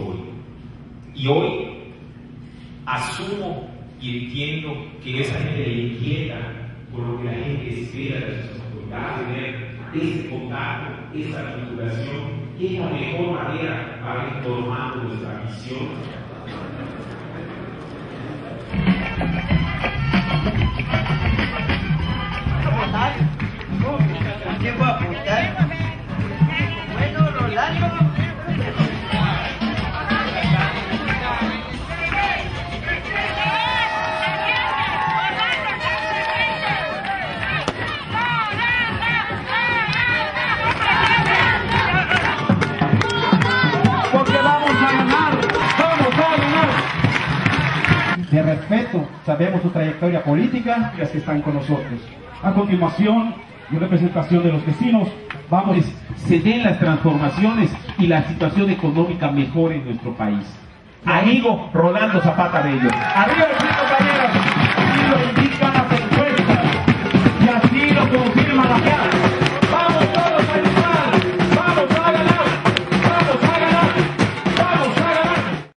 histórico. Y hoy asumo y entiendo que esa gente le inquieta por lo que la gente espera de sus autoridades, tener ese contacto, esa articulación, que es la mejor manera para ir formando nuestra visión. ¿Quién va a apuntar? Bueno, Rolando. Porque vamos a ganar, vamos a ganar. De respeto, sabemos su trayectoria política y las que están con nosotros. A continuación, en representación de los vecinos, vamos, se den las transformaciones y la situación económica mejor en nuestro país. Amigo Rolando Zapata Bello. Arriba el compañeros, y lo indican a